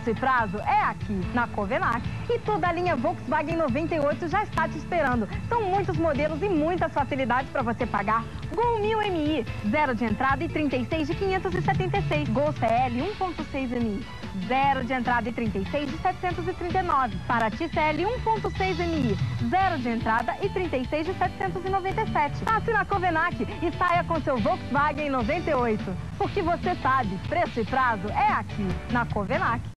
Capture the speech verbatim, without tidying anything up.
Preço e prazo é aqui, na Covenac. E toda a linha Volkswagen noventa e oito já está te esperando. São muitos modelos e muitas facilidades para você pagar. Gol mil M I, zero de entrada e trinta e seis de quinhentos e setenta e seis. Gol C L um ponto seis M I, zero de entrada e trinta e seis de setecentos e trinta e nove. Paraty C L um ponto seis M I, zero de entrada e trinta e seis de setecentos e noventa e sete. Passe na Covenac e saia com seu Volkswagen noventa e oito. Porque você sabe, preço e prazo é aqui, na Covenac.